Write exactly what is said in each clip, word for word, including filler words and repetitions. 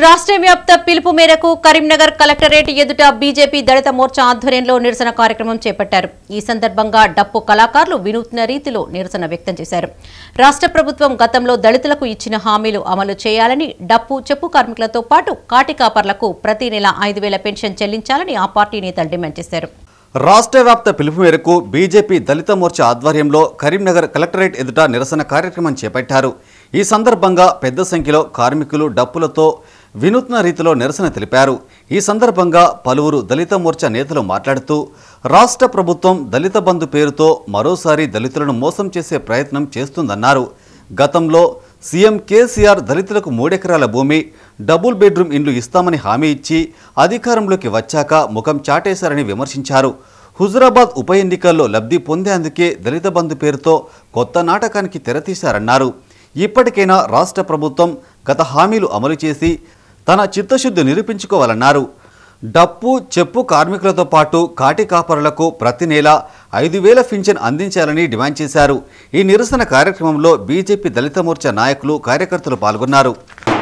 రాష్ట్ర వ్యాప్త పిలుపు మేరకు కరీంనగర్ కలెక్టరేట్ ఎదుట బీజేపీ దళిత మోర్చా ఆధ్వర్యంలో నిరసన కార్యక్రమం చేపట్టారు। ఈ సందర్భంగా డప్పు కళాకారులు వినూత్న రీతిలో నిరసన వ్యక్తం చేశారు। రాష్ట్ర ప్రభుత్వం గతంలో దళితులకు ఇచ్చిన హామీలు అమలు చేయాలని, డప్పు చెప్పు కార్మికులతో పాటు కాటి కాపర్లకు ప్రతి నెల ఐదు వేల పెన్షన్ చెల్లించాలని ఆ పార్టీ నేతలు డిమాండ్ చేశారు। రాష్ట్ర వ్యాప్త పిలుపు మేరకు బీజేపీ దళిత మోర్చా ఆధ్వర్యంలో కరీంనగర్ కలెక్టరేట్ ఎదుట నిరసన కార్యక్రమం చేపట్టారు। ఈ సందర్భంగా పెద్ద సంఖ్యలో కార్మికులు డప్పులతో వినూత్న రీతిలో నిరసన తెలిపారు। ఈ సందర్భంగా పలువురు దళిత మోర్చా నేతలు మాట్లాడుతూ రాష్ట్ర ప్రభుత్వం దళిత బంధు పేరుతో మరోసారి దళితులను మోసం చేసే ప్రయత్నం చేస్తుందన్నారు। గతంలో సీఎం కేసీఆర్ దళితులకు మూడెకరాల భూమి, డబుల్ బెడ్రూమ్ ఇండ్లు ఇస్తామని హామీ ఇచ్చి అధికారంలోకి వచ్చాక ముఖం చాటేశారని విమర్శించారు। హుజురాబాద్ ఉప ఎన్నికల్లో లబ్ధి పొందేందుకే దళిత బంధు పేరుతో కొత్త నాటకానికి తెరతీశారన్నారు। ఇప్పటికైనా రాష్ట్ర ప్రభుత్వం గత హామీలు అమలు చేసి తన చిత్తశుద్ధి నిరూపించుకోవాలన్నారు। డప్పు చెప్పు కార్మికులతో పాటు కాటి కాపరులకు ప్రతి నెల ఐదు వేల పింఛన్ అందించాలని డిమాండ్ చేశారు। ఈ నిరసన కార్యక్రమంలో బీజేపీ దళిత మోర్చా నాయకులు, కార్యకర్తలు పాల్గొన్నారు।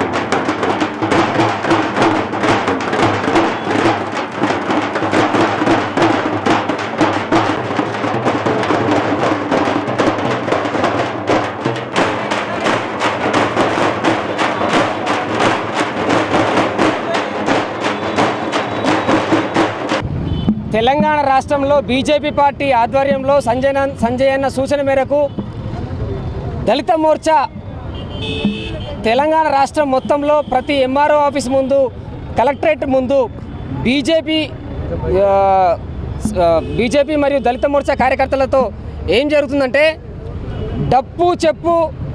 తెలంగాణ రాష్ట్రంలో బీజేపీ పార్టీ ఆధ్వర్యంలో సంజయ్ సంజయ్ అన్న సూచన మేరకు దళిత మోర్చా తెలంగాణ రాష్ట్రం మొత్తంలో ప్రతి ఎంఆర్ఓ ఆఫీస్ ముందు, కలెక్టరేట్ ముందు బీజేపీ బీజేపీ మరియు దళిత మోర్చా కార్యకర్తలతో ఏం జరుగుతుందంటే డప్పు చెప్పు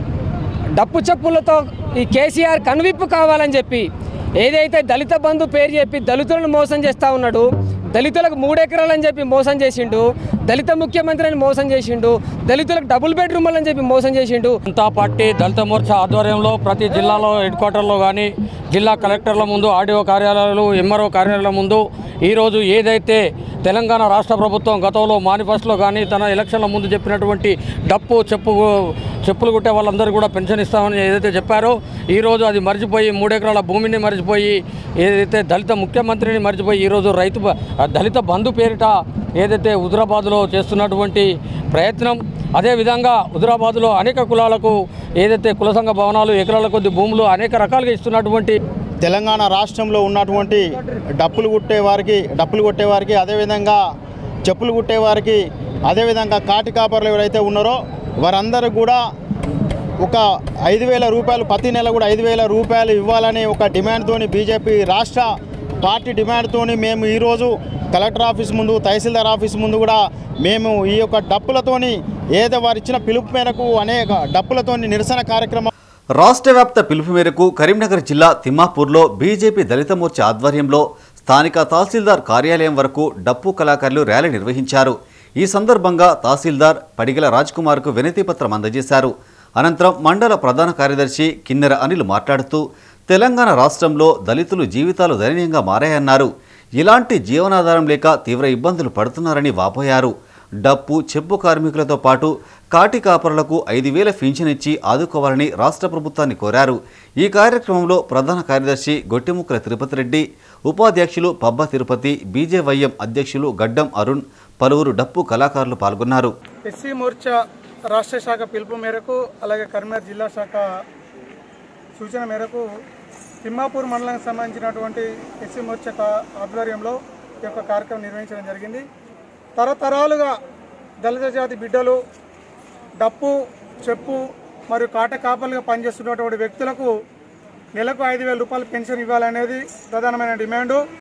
డప్పు చెప్పులతో ఈ కేసీఆర్ కనువిప్పు కావాలని చెప్పి ఏదైతే దళిత బంధు పేరు చెప్పి దళితులను మోసం చేస్తూ ఉన్నాడు, దళితులకు మూడెకరాలని చెప్పి మోసం చేసిండు, దళిత ముఖ్యమంత్రి అని మోసం చేసిండు, దళితులకు డబుల్ బెడ్రూమ్లు అని చెప్పి మోసం చేసిండు। జనతా పార్టీ దళిత మోర్చా ఆధ్వర్యంలో ప్రతి జిల్లాలో హెడ్ క్వార్టర్లో కానీ, జిల్లా కలెక్టర్ల ముందు, ఆర్డీఓ కార్యాలయాలు, ఎంఆర్ఓ కార్యాలయాల ముందు ఈరోజు ఏదైతే తెలంగాణ రాష్ట్ర ప్రభుత్వం గతంలో మేనిఫెస్టోలో కానీ తన ఎలక్షన్ల ముందు చెప్పినటువంటి డప్పు చెప్పు చెప్పులు కుట్టే వాళ్ళందరూ కూడా పెన్షన్ ఇస్తామని ఏదైతే చెప్పారో ఈరోజు అది మర్చిపోయి మూడెకరాల భూమిని మర్చిపోయి ఏదైతే దళిత ముఖ్యమంత్రిని మర్చిపోయి ఈరోజు రైతు దళిత బంధు పేరిట ఏదైతే హుజురాబాద్లో చేస్తున్నటువంటి ప్రయత్నం, అదేవిధంగా హుజురాబాద్లో అనేక కులాలకు ఏదైతే కుల సంఘ భవనాలు, ఎకరాల కొద్ది భూములు అనేక రకాలుగా ఇస్తున్నటువంటి తెలంగాణ రాష్ట్రంలో ఉన్నటువంటి డప్పులు కుట్టేవారికి డప్పులు కొట్టేవారికి అదేవిధంగా చెప్పులు కుట్టేవారికి అదేవిధంగా కాటి కాపర్లు ఎవరైతే ఉన్నారో వారందరూ కూడా ఒక ఐదు వేల రూపాయలు ప్రతి నెల కూడా ఐదు వేల రూపాయలు ఇవ్వాలని ఒక డిమాండ్తోని బీజేపీ రాష్ట్ర పార్టీ డిమాండ్తోని మేము ఈరోజు కలెక్టర్ ఆఫీస్ ముందు, తహసీల్దార్ ఆఫీస్ ముందు కూడా మేము ఈ యొక్క డప్పులతోని ఏదో వారు ఇచ్చిన పిలుపు మేరకు అనేక డప్పులతోని నిరసన కార్యక్రమం రాష్ట్ర వ్యాప్త పిలుపు మేరకు కరీంనగర్ జిల్లా తిమ్మాపూర్లో బీజేపీ దళిత మోర్చా ఆధ్వర్యంలో స్థానిక తహసీల్దార్ కార్యాలయం వరకు డప్పు కళాకారులు ర్యాలీ నిర్వహించారు। ఈ సందర్భంగా తహసీల్దార్ పడిగల రాజ్కుమార్కు వినతిపత్రం అందజేశారు। అనంతరం మండల ప్రధాన కార్యదర్శి కిన్నెర అనిల్ మాట్లాడుతూ తెలంగాణ రాష్ట్రంలో దళితులు జీవితాలు దయనీయంగా మారాయన్నారు। ఇలాంటి జీవనాధారం లేక తీవ్ర ఇబ్బందులు పడుతున్నారని వాపోయారు। డప్పు చెప్పు కార్మికులతో పాటు కాటి కాపరులకు ఐదు వేల పింఛన్ ఇచ్చి ఆదుకోవాలని రాష్ట్ర ప్రభుత్వాన్ని కోరారు। ఈ కార్యక్రమంలో ప్రధాన కార్యదర్శి గొట్టిముక్కల తిరుపతి రెడ్డి, ఉపాధ్యక్షులు పబ్బ తిరుపతి, బీజేవైఎం అధ్యక్షులు గడ్డం అరుణ్, పలువురు డప్పు కళాకారులు పాల్గొన్నారు। ఎస్సీ మోర్చా రాష్ట్ర శాఖ పిలుపు మేరకు అలాగే కరీంనగర్ జిల్లా శాఖ సూచన మేరకు తిమ్మాపూర్ మండలానికి సంబంధించినటువంటి ఎస్సీ మోర్చా ఆధ్వర్యంలో ఈ యొక్క కార్యక్రమం నిర్వహించడం జరిగింది। తరతరాలుగా దళిత జాతి బిడ్డలు డప్పు చెప్పు మరియు కాట కాపలుగా పనిచేస్తున్నటువంటి వ్యక్తులకు నెలకు ఐదు వేల రూపాయలు పెన్షన్ ఇవ్వాలనేది ప్రధానమైన డిమాండు।